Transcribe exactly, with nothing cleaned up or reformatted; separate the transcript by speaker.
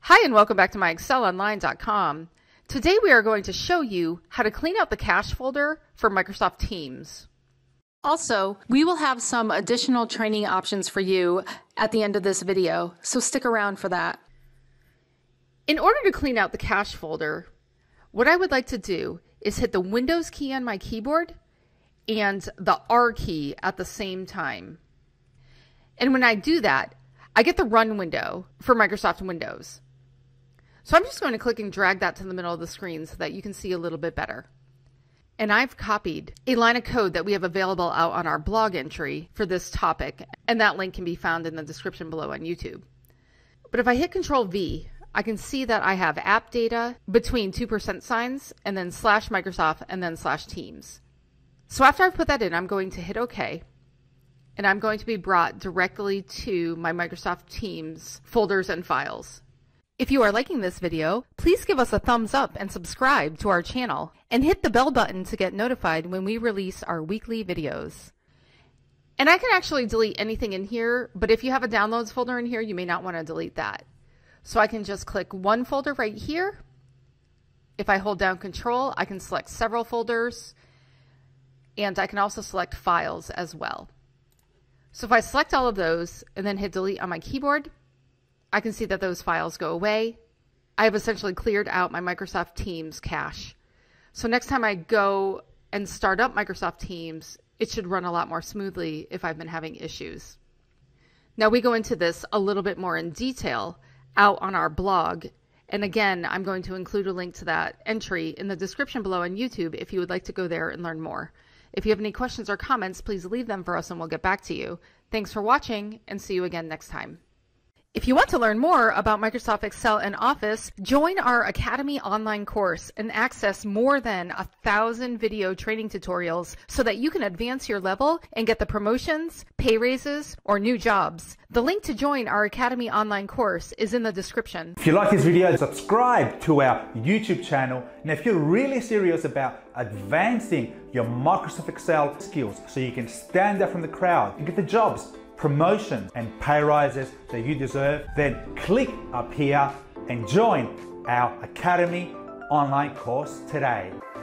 Speaker 1: Hi and welcome back to My Excel Online dot com. Today we are going to show you how to clean out the cache folder for Microsoft Teams. Also, we will have some additional training options for you at the end of this video, so stick around for that. In order to clean out the cache folder, what I would like to do is hit the Windows key on my keyboard and the R key at the same time. And when I do that, I get the Run window for Microsoft Windows. So I'm just going to click and drag that to the middle of the screen so that you can see a little bit better. And I've copied a line of code that we have available out on our blog entry for this topic, and that link can be found in the description below on YouTube. But if I hit Control V, I can see that I have app data between two percent signs and then slash Microsoft and then slash Teams. So after I've put that in, I'm going to hit OK, and I'm going to be brought directly to my Microsoft Teams folders and files. If you are liking this video, please give us a thumbs up and subscribe to our channel, and hit the bell button to get notified when we release our weekly videos. And I can actually delete anything in here, but if you have a downloads folder in here, you may not want to delete that. So I can just click one folder right here. If I hold down Control, I can select several folders, and I can also select files as well. So if I select all of those and then hit delete on my keyboard, I can see that those files go away. I have essentially cleared out my Microsoft Teams cache. So next time I go and start up Microsoft Teams, it should run a lot more smoothly if I've been having issues. Now we go into this a little bit more in detail out on our blog. And again, I'm going to include a link to that entry in the description below on YouTube if you would like to go there and learn more. If you have any questions or comments, please leave them for us and we'll get back to you. Thanks for watching, and see you again next time. If you want to learn more about Microsoft Excel and Office, join our Academy online course and access more than a thousand video training tutorials so that you can advance your level and get the promotions, pay raises, or new jobs. The link to join our Academy online course is in the description.
Speaker 2: If you like this video, subscribe to our YouTube channel. And if you're really serious about advancing your Microsoft Excel skills so you can stand out from the crowd and get the jobs, promotions and pay rises that you deserve, then click up here and join our Academy online course today.